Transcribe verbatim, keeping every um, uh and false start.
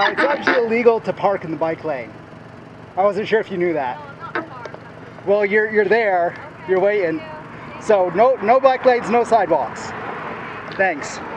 Uh, it's actually illegal to park in the bike lane. I wasn't sure if you knew that. No, I'm not far. Well, you're you're there. Okay, You're waiting. thank you. So no no bike lanes, no sidewalks. Thanks.